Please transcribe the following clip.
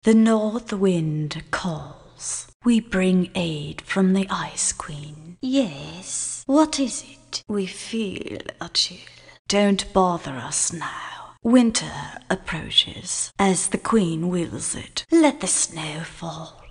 The north wind calls. We bring aid from the Ice Queen. Yes. What is it? We feel a chill. Don't bother us now. Winter approaches. As the Queen wills it, let the snow fall.